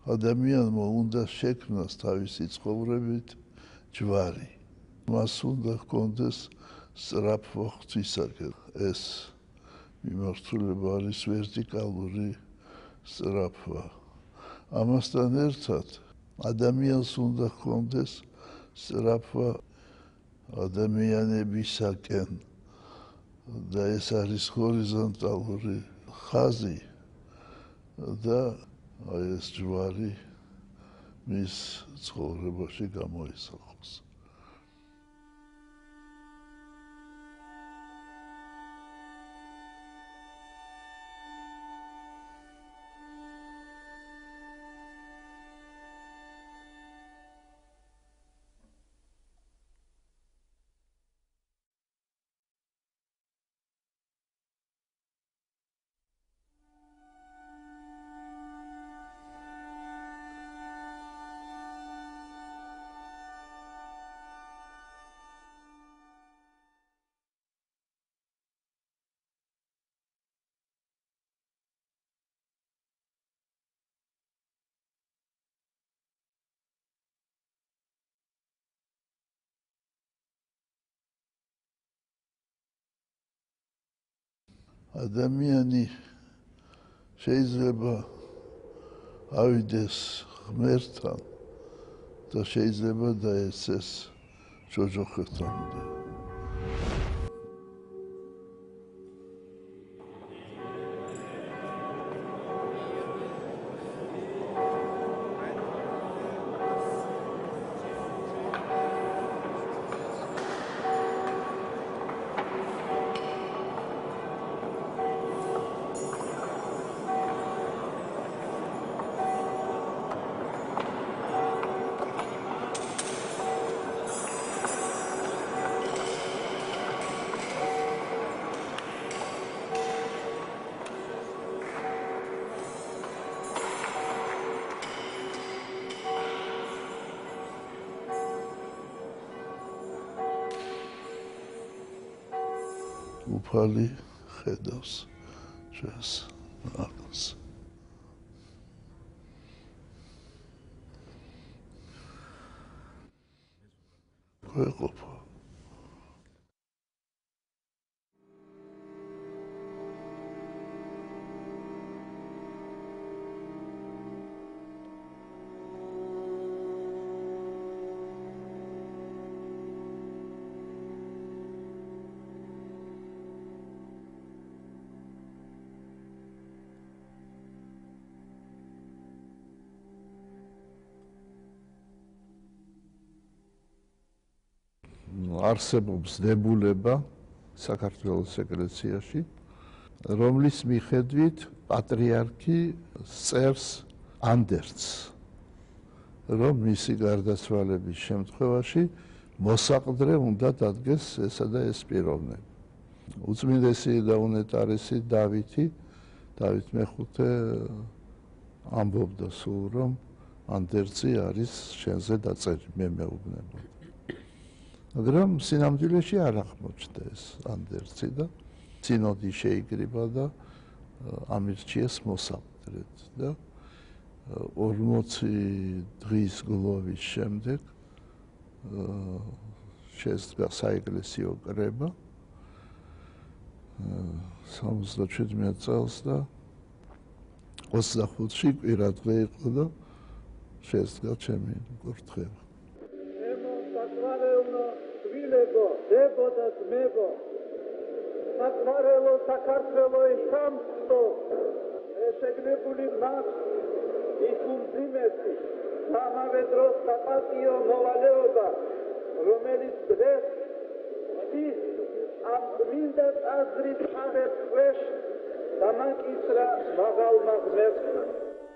ადამიანმა უნდა შექმნას თავისი ცხოვრებით ჯვარი. მას უნდა ჰქონდეს სწრაფვა ღვთისაკენ. ეს მიმართულება არის ვერტიკალური სწრაფვა. ამასთან ერთად ადამიანს უნდა ჰქონდეს სწრაფვა ადამიანებისაკენ და ეს არის ჰორიზონტალური ხაზი და ეს ჯვარი მის ცხოვრებაში გამოისახოს. ადამიანი შეიძლება ავიდეს ღმერთთან და შეიძლება დაეცეს ჯოჯოხეთამდე. უფალი ხედავს ჩვენს ნაკლს. გვეყოფა. არსებობს დებულება საქართველოს ეკლესიაში, რომლის მიხედვით პატრიარქი წერს ანდერძს, რომ მისი გარდაცვალების შემთხვევაში მოსაყდრე უნდა დადგეს ესა და ეს პიროვნები. უწმინდესი და უნეტარესი დავით მეხუთე ამბობდა სულ, რომ ანდერძი არის შენზე დაწერილი, მე მეუბნებოდი. მაგრამ სინამდვილეში არ აღმოჩნდა ეს ანდერძი და სინოდი შეიკრიბა და ამირჩიეს მოსაყდრედ და 40 დღის გლოვის შემდეგ შესდგა საეკლესიო კრება 77 წელს და 25-ში კვირადღე იყო და შესდგა ჩემი კურთხევა. Debo da zmebo, sakvarelo sakartvelo I samsto, esegnebuli nas I kumzimesi, samave dros sapatio novaleoba, romelis dres, tis, am mindat azrit havet kvesh, tamak isra magal magmevna.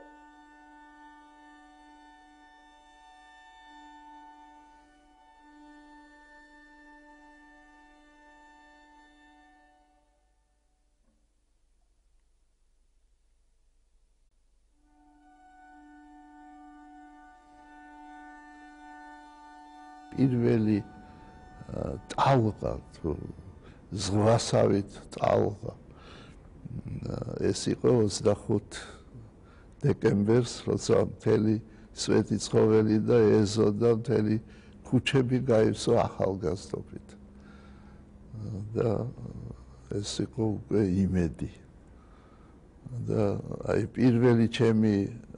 პირველი ტალღა თუ ზღვასავით ტალღა ეს იყო 25 დეკემბერს, როცა მთელი სვეტი ცხოველი და ეზო და მთელი ქუჩები გაივსო ახალგაზრდობით. და ეს იყო უკვე იმედი. და აი პირველი ჩემი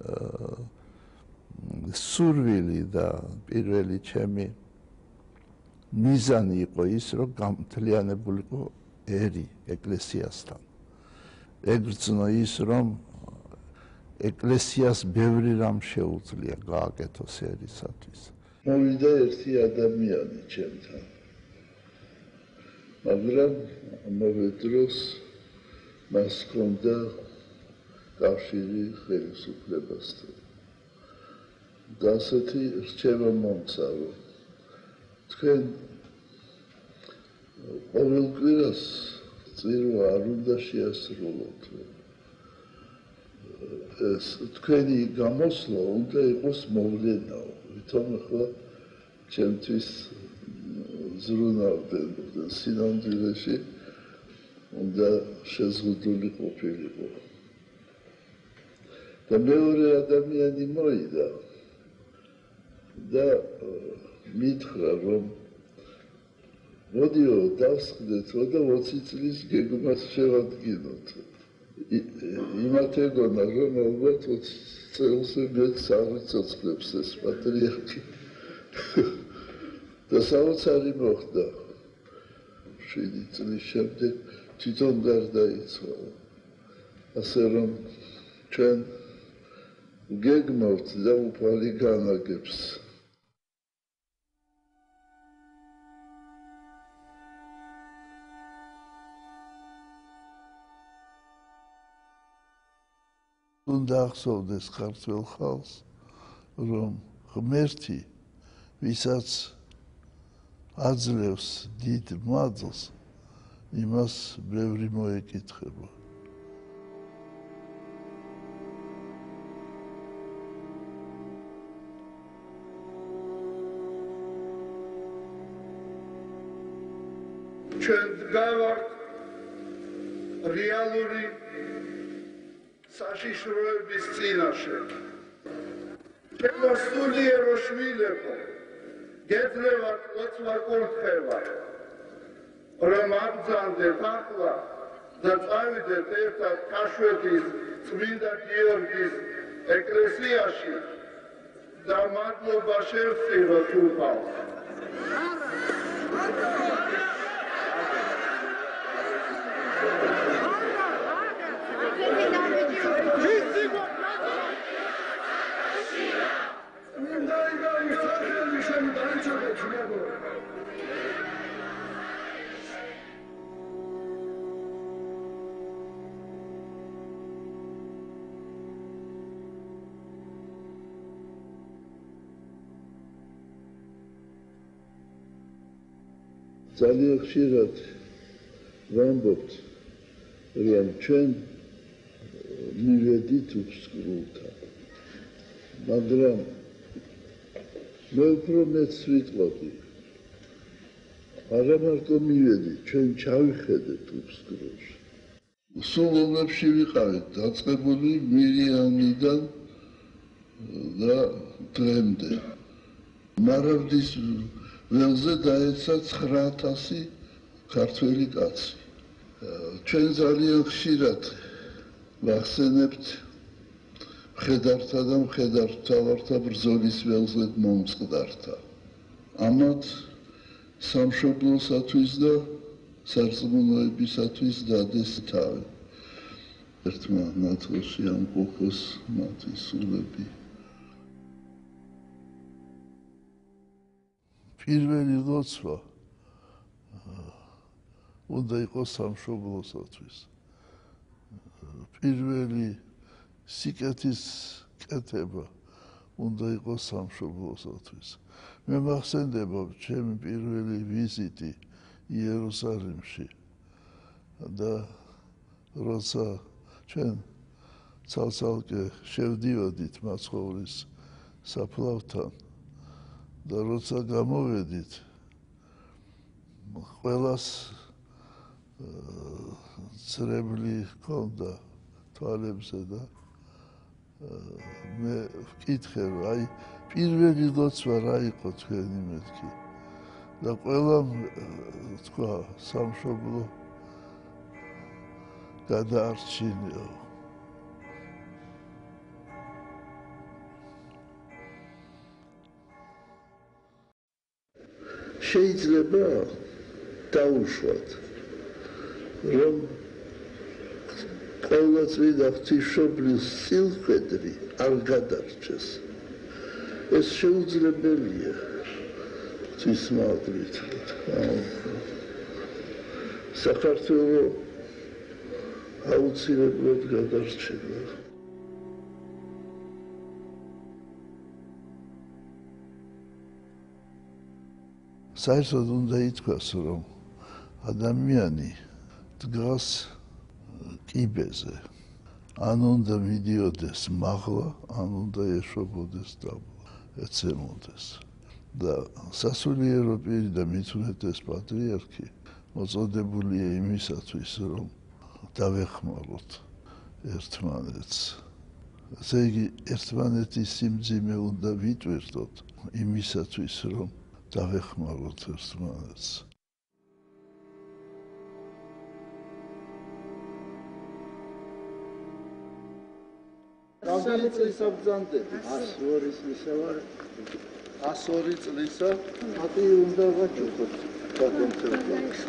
სურვილი და პირველი ჩემი მიზანი იყო ის, რომ გამთლიანებულიყო ერი ეკლესიასთან. ეგრძნო ის, რომ ეკლესიას ბევრი რამ შეუძლია გააკეთოს ერისათვის. მოვიდა ერთი ადამიანი ჩემთან. მაგრამ ამავე დროს მას ჰქონდა კავშირი ხელისუფლებასთან. და ასეთი რჩევა მომცა, რომ თქვენ ყოველ კვირას წირვა არ უნდა შეასრულოთ. ეს თქვენი გამოსვლა უნდა იყოს მოვლენაო, ვითომ ახლა ჩემთვის ზრუნავდნენ სინამდვილეში უნდა შეზღუდული ყოფილიყო. და მეორე ადამიანი მოიდა და მითხრა, რომ მოდიო დავსხდეთო და 20 წლის გეგმას შევადგინოთ. იმათ ეგონა, რომ ალბათ 20 წელზე მეც არ ვიცოცხლებს ეს პატრიარქი. და საოცარი მოხდა. 7 წლის შემდეგ თვითონ გარდაიცვალა. ასე რომ ჩვენ გეგმავთ და უფალი განაგებს. უნდა ახსოვდეს ქართველ ხალხს, რომ ღმერთი, ვისაც აძლევს დიდ მადლს, იმას ბევრი მოეკითხება. ჩვენ გავართ რეალური საშიშროების წინაშე. შემოსულიერო შვილებო, გეძლევათ ლოცვა კურთხევა, რომ აბრძანდეთ ახლა და წავიდეთ ერთად ქაშვეთის წმინდა გიორგის ეკლესიაში და მადლობა შევწიროთ უფალს. ძალიან ხშირად ვამბობთ, რომ ჩვენ მივედით უსკრულთან, მაგრამ მე უფრო მეც ვიტყოდი, არა მარტო მივედით, ჩვენ ჩავიხედეთ უსკრულში. სულ ომებში ვიყავით დაწყებული მირიანიდან და დღემდე. მარავდის ველზე დაეცა 9000 ქართველი კაცი. ჩვენ ძალიან ხშირად ვახსენებთ მხედართა და მხედართმთავართა ბრძოლის ველზე მომწყდართა. ამათ სამშობლოსათვის და სარწმუნოებისათვის დადეს თავი. ერთმა ნათლში ამყოფოს მათი სულები. პირველი ლოცვა უნდა იყოს სამშობლოსათვის. პირველი სიკეთის კეთება უნდა იყოს სამშობლოსათვის. მე მახსენდება ჩემი პირველი ვიზიტი იერუსალიმში და როცა ჩვენ ცალ-ცალკე შევდივოდით მაცხოვრის საფლავთან და როცა გამოვედით, ყველას ცრემლი ჰქონდა თვალებზე და მე ვკითხე, აი პირველი ლოცვა რა იყო თქვენი მეთქი და ყველა თქვა სამშობლო გადაარჩინეო. შეიძლება დაუშვათ, რომ ყოვლადწმიდა ღვთისმშობლის სილხვედრი არ გადარჩეს. ეს შეუძლებელია ღვთის მადლით. საქართველოს აუცილებლად გადარჩება. საერთოდ უნდა ითქვას, რომ ადამიანი დგას კიბეზე. ან უნდა მიდიოდეს მაღლა, ან უნდა ეშვებოდეს დაბლა, ეცემოდეს. და სასულიერო პირი და მithumetes პატრიარქი მოწოდებულია იმისათვის, რომ დავეხმაროთ ერთმანეთს. ესე იგი, ერთმანეთის სიმძიმე უნდა ვიტვირთოთ იმისათვის, რომ დავეხმაროთ ერთმანეთს. რამდენი წლისა ბრძანდები? 102 წლისა ვარ. 102 წლისა მათი უნდა ვაჭროთ საკონცერტო.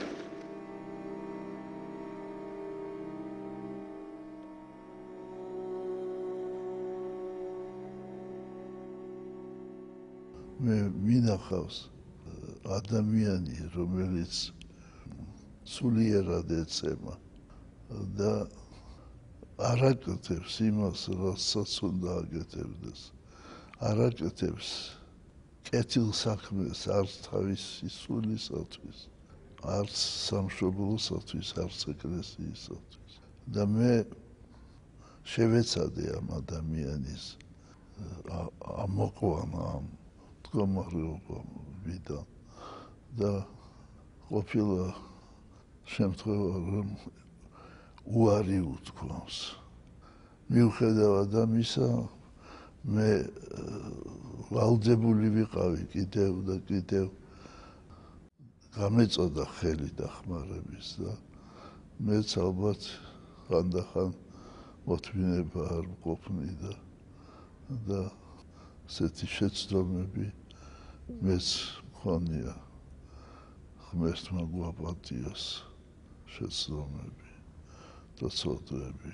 მე მინახავს ადამიანი, რომელიც სულიერად ეცემა და არ აკეთებს იმას, რასაც უნდა აკეთებდეს. არ აკეთებს კეთილ საქმეს არც თავისი სულისათვის, არც სამშობლოსათვის, არც ეკლესიისათვის. და მე შევეცადე ამ ადამიანის ამოყვანა ამ მდგომარეობიდან და ყოფილა შემთხვევა, რომ უარი უთქვამს. მიუხედავად ამისა, მე ვალდებული ვიყავი კიდევ და კიდევ გამეწოდა ხელი დახმარების და მეც ალბათ ხანდახან მოთმინება არ მყოფნი და ესეთი შეცდომები მეც მქონია ღმერთმა გვაპატიოს შეცდომები და ცოდვები.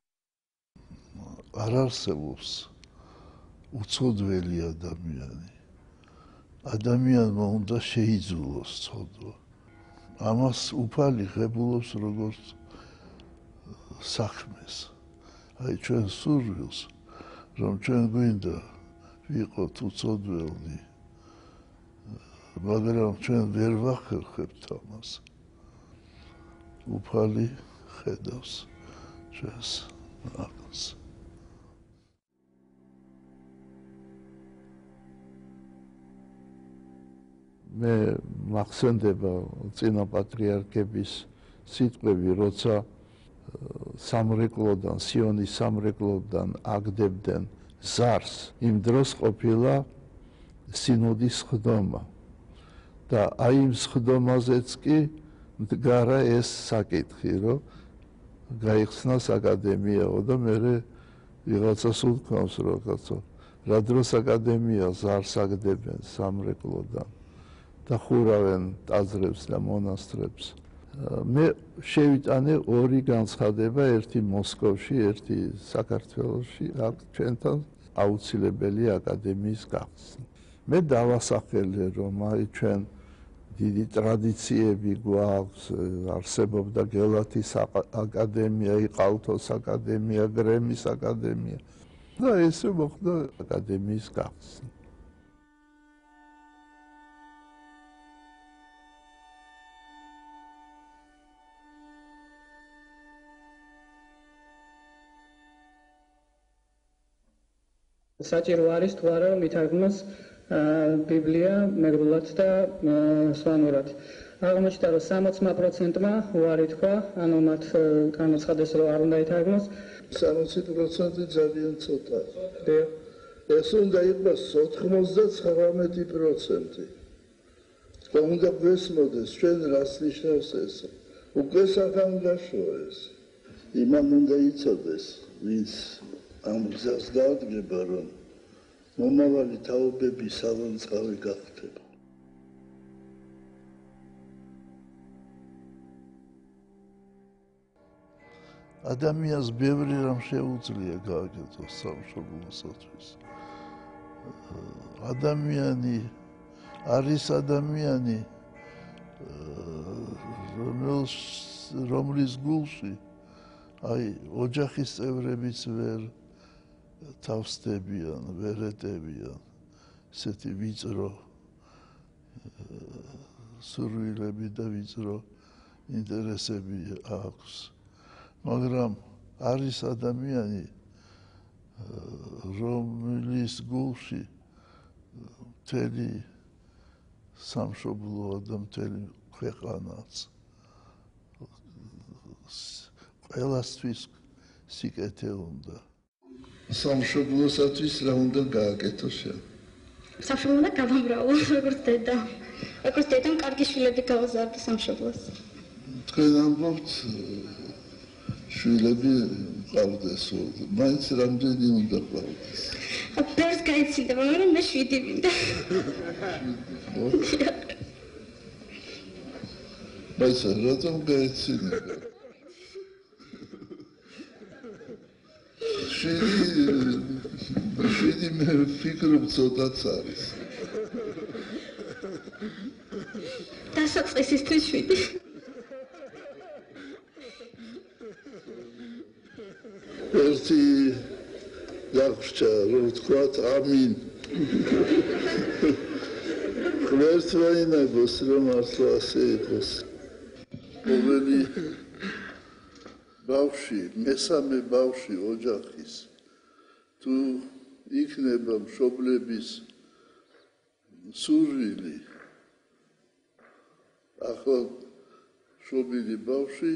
არ არსებობს უცოდველი ადამიანი. ადამიანმა უნდა შეიძულოს ცოდვა. ამას უფალი ღებულობს როგორც საქმეს. აი ჩვენ სურვილს, რომ ჩვენ გვინდა ვიყოთ უცოდველი, მაგრამ ჩვენ ვერ ვახერხებთ ამას. უფალი ხედავს ჩვენს აღებას. მე მახსენდება წინა პატრიარქების სიტყვები, როცა სამრეკლოდან, სიონის სამრეკლოდან აგდებდნენ ზარს, იმ დროს ყოფილა სინოდის ხდომა. და აი იმ ხდომაზეც კი მდგარა ეს საკითხი, რომ გაიხსნას აკადემიაო და მე ვიღაცას უთქვამს, რომ კაცო, რა დროს აკადემია ზარს აგდებენ სამრეკლოდან და ხურავენ ტაძრებს და მონასტრებს. მე შევიტანე ორი განცხადება, ერთი მოსკოვში, ერთი საქართველოში, აქ ჩვენთან აუცილებელი აკადემიის გახსნა. მე დავასახელე, რომ აი ჩვენ დიდი ტრადიციები გვაქვს, არსებობდა გელათის აკადემია, იყალთოს აკადემია, გრემის აკადემია და ესე მოხდა აკადემიის გახსნა. საჭირო არის თუ არა მითარგმნოს ბიბლია მეგრულად და სვანურად. აღმოჩნდა, რომ 60%-მა უარი თქვა, ანუ მათ განაცხადეს, რომ არ უნდა ითარგმნოს. 60% ძალიან ცოტა. დიახ. ეს უნდა იყოს 99%. უნდა გვესმოდეს ჩვენ რას ნიშნავს ეს. უკვე საგანგაშოა ეს. იმან უნდა იცოდეს, ვინც ამ გზას გაადგება, რომ მომავალი თაობები სალანწყავი გახდება. ადამიანს ბევრი რამ შეუძლია გააკეთოს სამშობლოსათვის. ადამიანი არის ადამიანი, რომლის გულში აი ოჯახის წევრებიც ვერ თავსდებიან, ვერ ეტევიან, ესეთი ვიწრო სურვილები და ვიწრო ინტერესები აქვს. მაგრამ არის ადამიანი, რომლის გულში მთელი სამშობლოა და მთელი ქვეყანაც. ყველასთვის სიკეთე უნდა. სამშობლოსათვის რა უნდა გააკეთოს შენ? სამშობლო უნდა გავამრავლო, როგორც დედა. როგორც დედამ კარგი შვილები გავაზარდა სამშობლოს. თქვენ ამბობთ შვილები ყავდესო, მაინც რამდენი უნდა ყავდეს? ბევრს გაიცინდება, მაგრამ მე 7 მინდა. բայց რატომ გაეცინება? შვიდი მე ვფიქრობ ცოტაც არის. დასაწყისისთვის 7. ერთი დაგვრჩა, რომ ვთქვათ ამინ. ღმერთვაინებოს, რომ მართლა ასე იყოს. ყოველი ბავშვი, მესამე ბავშვი ოჯახის თუ იქნება მშობლების სურვილი, ახლა მშობილი ბავშვი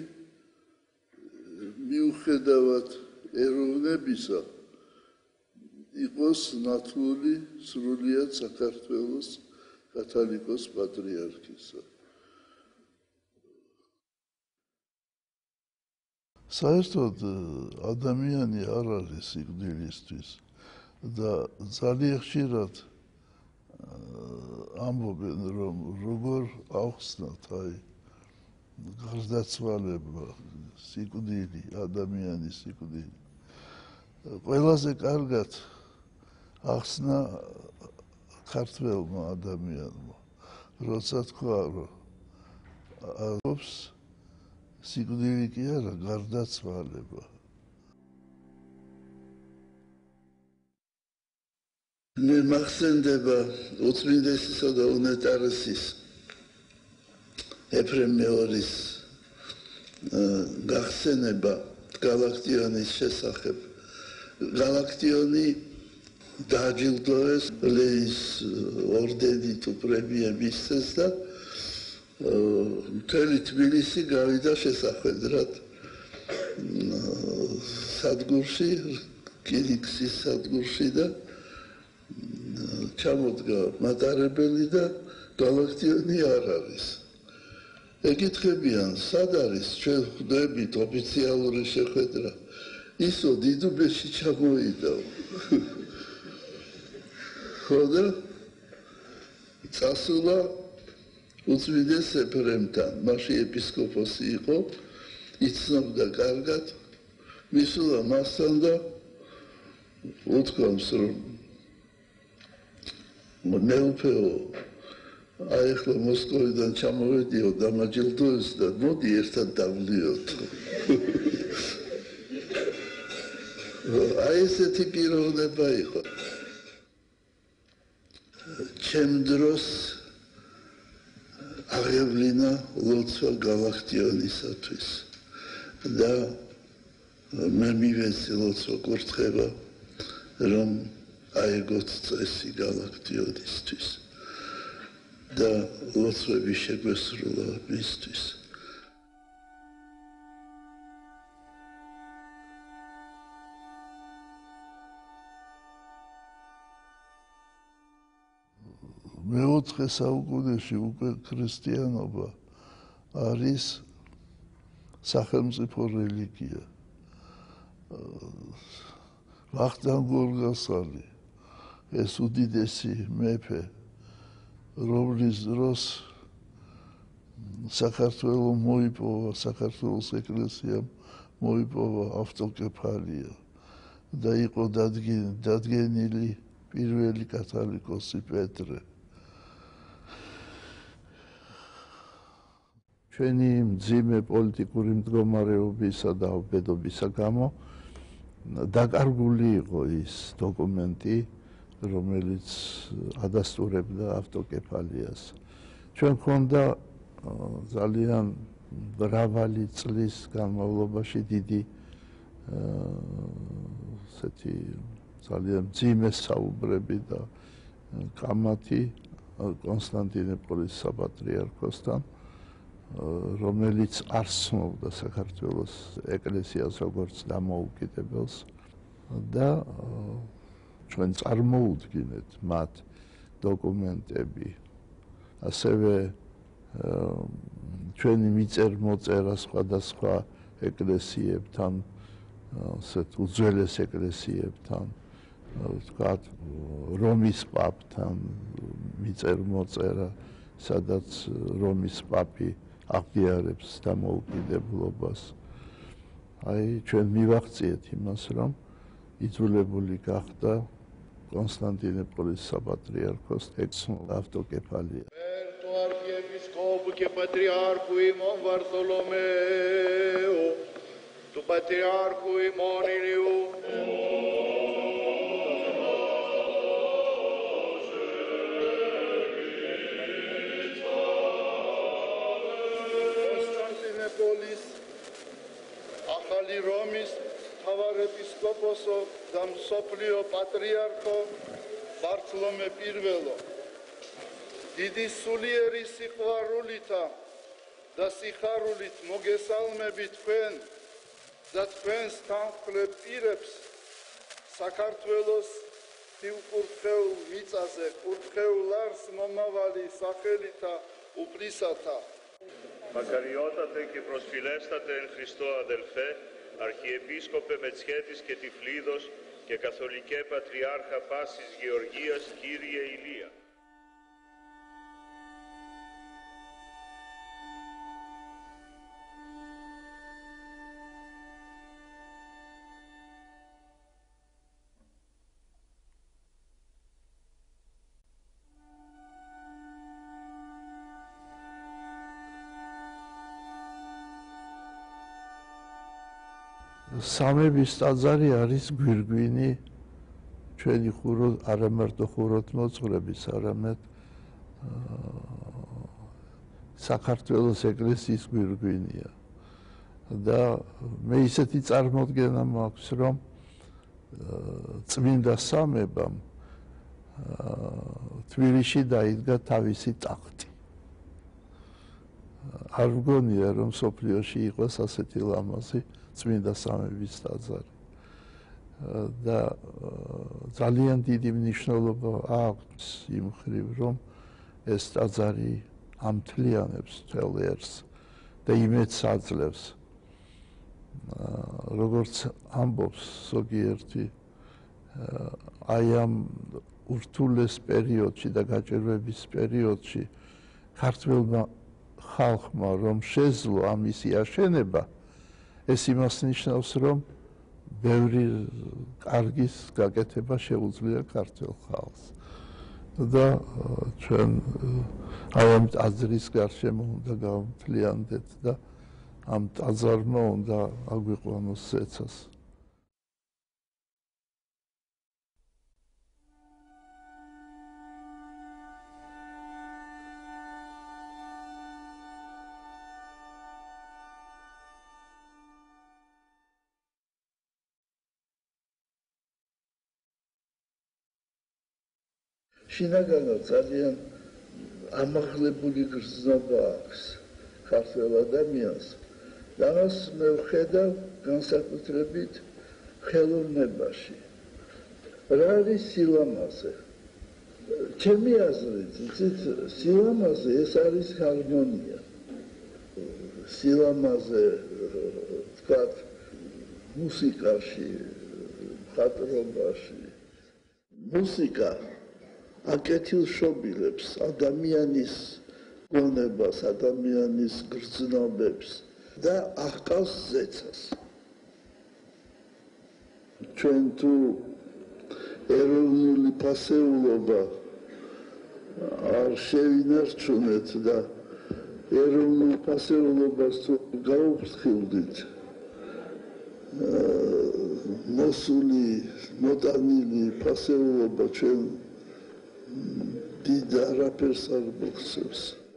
მიუხედავად ეროვნებისა იყოს ნათლული სრულიად საქართველოს კათოლიკოს პატრიარქისა. საერთოდ ადამიანი არ არის სიკვდილისთვის და ძალიან ხშირად ამბობენ, რომ როგორ ახსნათ აი გარდაცვალება, სიკვდილი, ადამიანის სიკვდილი. ყველაზე კარგად ახსნა ქართველმა ადამიანმა, როცა თქვა, რომ არის სიკვდილი კი არა, გარდაცვალება. მე მახსენდება უწმინდესისა და უნეტარესის ეფრემ მეორის გახსენება გალაქტიონის შესახებ. გალაქტიონი დააჯილდოეს ლენის ორდენით თუ პრემია მისცეს და მთელი თბილისი გავიდა შესახვედრად სადგურში, რკინიგზის სადგურში და ჩამოდგა მატარებელი და გალაქტიონი არ არის. ეკითხებიან, სად არის ჩვენ ხვდებით ოფიციალური შეხვედრა? ისო დიდუბეში ჩამოიდა. ხო და წასულა უწმინდეს ეფრემთან, მაშინ ეპისკოპოსი იყო, იცნობდა კარგად, მისულა მასთან და უთქვამს, რომ მეუფეო, აი ახლა მოსკოვიდან ჩამოვედიო, დამაჯილდოეს და მოდი ერთად დავლიოთ. აი ესეთი პიროვნება იყო. ჩემ დროს აღევლინა ლოცვა გალაქტიონისათვის და მე მივეცი ლოცვა კურთხება, რომ აეგოთ წესი გალაქტიონისთვის და ლოცვები შეგვესრულა მისთვის. მეოთხე საუკუნეში უკვე ქრისტიანობა არის სახელმწიფო რელიგია. ვახტანგ გორგასალი ეს უდიდესი მეფე, რომლის დროს საქართველოს მოიპოვა, საქართველოს ეკლესიამ მოიპოვა ავტოკეფალია და იყო დადგენილი პირველი კათოლიკოსი პეტრე. ჩვენი მძიმე პოლიტიკური მდგომარეობისა და უბედობისა გამო დაკარგული იყო ის დოკუმენტი, რომელიც ადასტურებდა ავტოკეფალიას. ჩვენ გვქონდა ძალიან მრავალი წლის განმავლობაში დიდი ესეთი ძალიან მძიმე საუბრები და კამათი კონსტანტინოპოლის საპატრიარქოსთან, რომელიც არ სცნობდა საქართველოს ეკლესიას როგორც დამოუკიდებელს და ჩვენ წარმოუდგინეთ მათ დოკუმენტები, ასევე ჩვენი მიწერ-მოწერა სხვადასხვა ეკლესიებთან, ასეთ უძველეს ეკლესიებთან, ვთქვათ, რომის პაპთან მიწერ-მოწერა, სადაც რომის პაპი აღიარებს დამოუკიდებლობას. აი, ჩვენ მივახციეთ იმას, რომ იძულებული გახდა კონსტანტინოპოლის საპატრიარქოს ავტოკეფალია. Archiepiscopo che patriarco Imon Bartolomeo, tu patriarco Imon Iliu. Konstantinopolis, ახალი რომის მთავარეპისკოპოსო და მსოფლიო პატრიარქო ბართლომე პირველო დიდი სულიერი სიყვარულითა და სიხარულით მოგესალმები თქვენ და თქვენს თანმხლებ პირებს საქართველოს სიუყურთხეულ მიწაზე კურთხეულარს მომავალი სახელითა უპრისათა. Μακαριότατε και προσφυλέστατε εν Χριστώ αδελφέ, Αρχιεπίσκοπε Μετσχέτης και Τυφλίδος και Καθολικέ Πατριάρχα Πάσης Γεωργίας Κύριε Ηλία. სამების ტაძარი არის გვირგვინი ჩვენი არა მარტო ხუროთმოძღვრების, არამედ საქართველოს ეკლესიის გვირგვინია. და მე ისეთი წარმოდგენა მაქვს, რომ წმინდა სამებამ თბილისში დაიდგა თავისი ტახტი. არ მგონია, რომ სოფლიოში იყოს ასეთი ლამაზი წმინდა სამების ტაძარი. და ძალიან დიდი მნიშვნელობა აქვს იმ მხრივ, რომ ეს ტაძარი ამთლიანებს მთელ ერს და იმედს აძლევს. როგორც ამბობს ზოგიერთი, აი ამ ურთულეს პერიოდში და გაჭირვების პერიოდში ქართველმა ხალხმა რომ შეძლო ამისი აშენება, ეს იმას ნიშნავს, რომ ბევრი კარგის გაკეთება შეუძლია ქართულ ხალხს. და ჩვენ აი ამ ტაძრის გარშემო უნდა გავმთლიანდეთ და ამ ტაძარმა უნდა აგვიყვანოს ზეცას. შინაგანად ძალიან ამაღლებული გრძნობა აქვს ქართველ ადამიანს. და მას მე ვხედავ განსაკუთრებით ხელოვნებაში. რა არის სილამაზე? ჩემი აზრით, იცით, სილამაზე ეს არის ჰარმონია. სილამაზე, თქვათ, მუსიკაში, მხატვრობაში. მუსიკა აკეთილშობილებს ადამიანის გონებას, ადამიანის გრძნობებს და აღყავს ზეცას. ჩვენ თუ ეროვნული ფასეულობა არ შევინარჩუნეთ და ეროვნულ ფასეულობას თუ გაუფრთხილდით, მოსული, მოტანილი ფასეულობა ჩვენ დიდ არაფერს არ მოხსებს.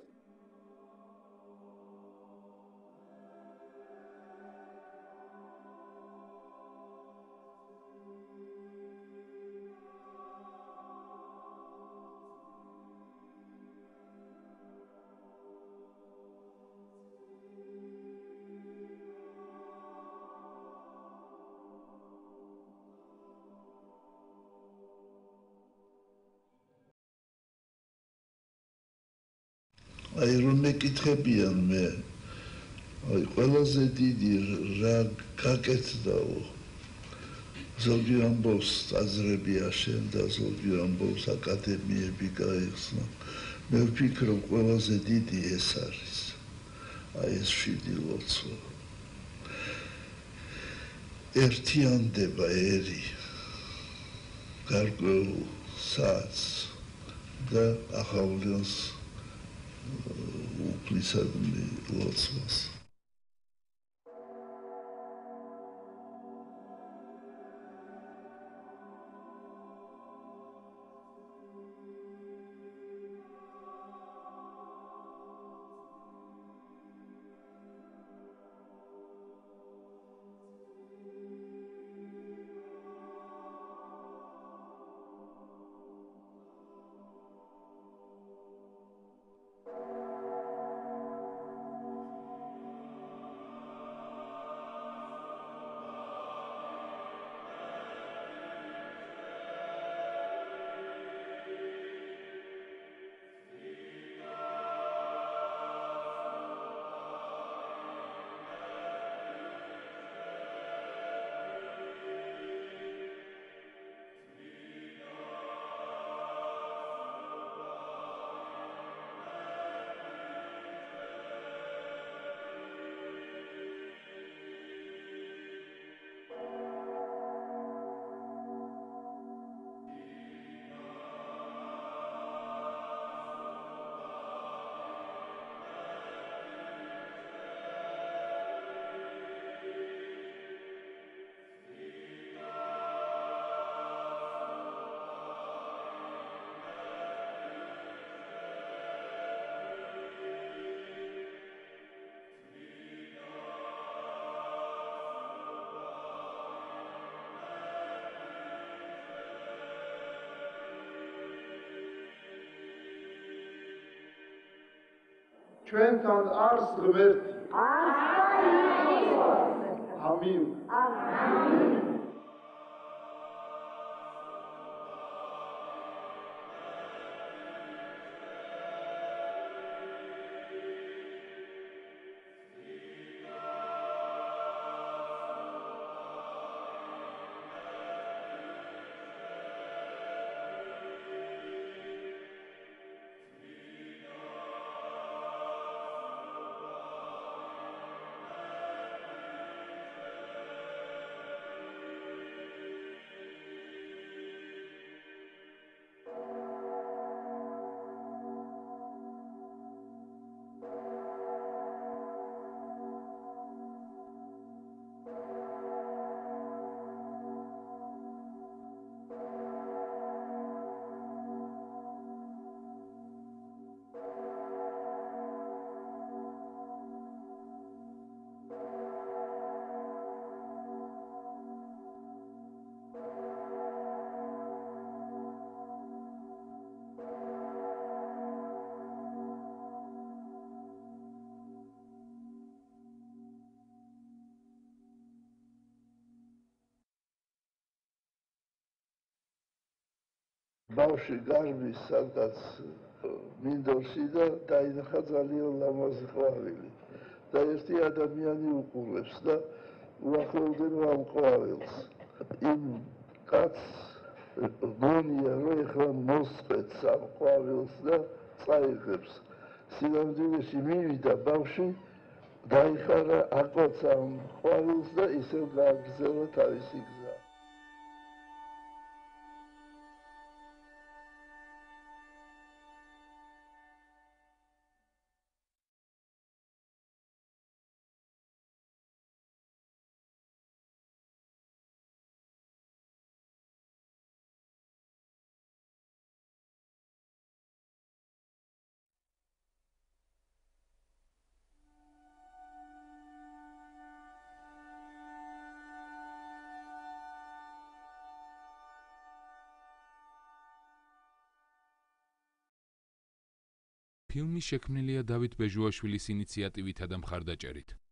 აი რომ მეკითხებიან მე აი ყველაზე დიდი რა გაკეთდაო ზოგი ამბობს აზრები აშენდა ზოგი ამბობს აკადემიები გაიხსნა მე ვფიქრობ ყველაზე დიდი ეს არის აი ეს შვიდი ლოცვა ერთიანდება ერი გარკვეულ საათს და ახავლენს უფლისადმი ლოცვას ჩვენთან არს ღმერთი. ამინ. ბავშვი გარბის სადღაც მინდორში და დაინახა ძალიან ლამაზი ყვავილი და ერთი ადამიანი უყურებს და უახლოვდება ამ ყვავილს. იმ კაცს გონია რომ ეხლა მოსწყვეტს ამ ყვავილს და წაიღებს. სინამდვილეში მივიდა ბავშვი, დაიხარა, აკოცა ამ ყვავილს და ისევ გააგრძელა თავისი გზა. ფილმი შექმნილია დავით ბეჟუაშვილის ინიციატივითა და მხარდაჭერით.